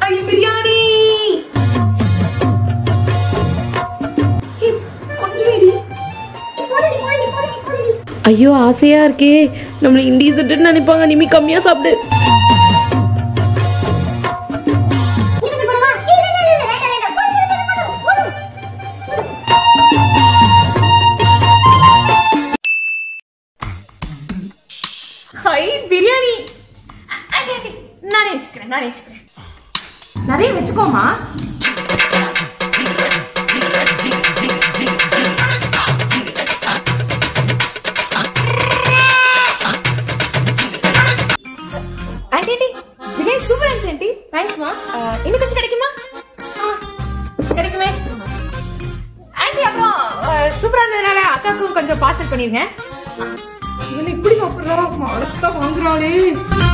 பிரியாணி ஐயோ ஆசையா இருக்கே. நம்மள இண்டிசென்ட்னு நினைப்பாங்க. நிமி கம்மியா சாப்பிடு. ஹை பிரியாணி. நானே வச்சுக்கிறேன். நிறைய வச்சுக்கோமா. பிரியாணி சூப்பரா இருந்துச்சு ஆண்டி. தேங்க்ஸ்மா. இன்னும் கொஞ்சம் கிடைக்குமா? கிடைக்குமே ஆண்டி. அப்புறம் சூப்பரா இருந்ததுனால அக்காவுக்கும் கொஞ்சம் பார்சல் பண்ணிருங்க. இப்படி சாப்பிடுறா வாங்குறாளே.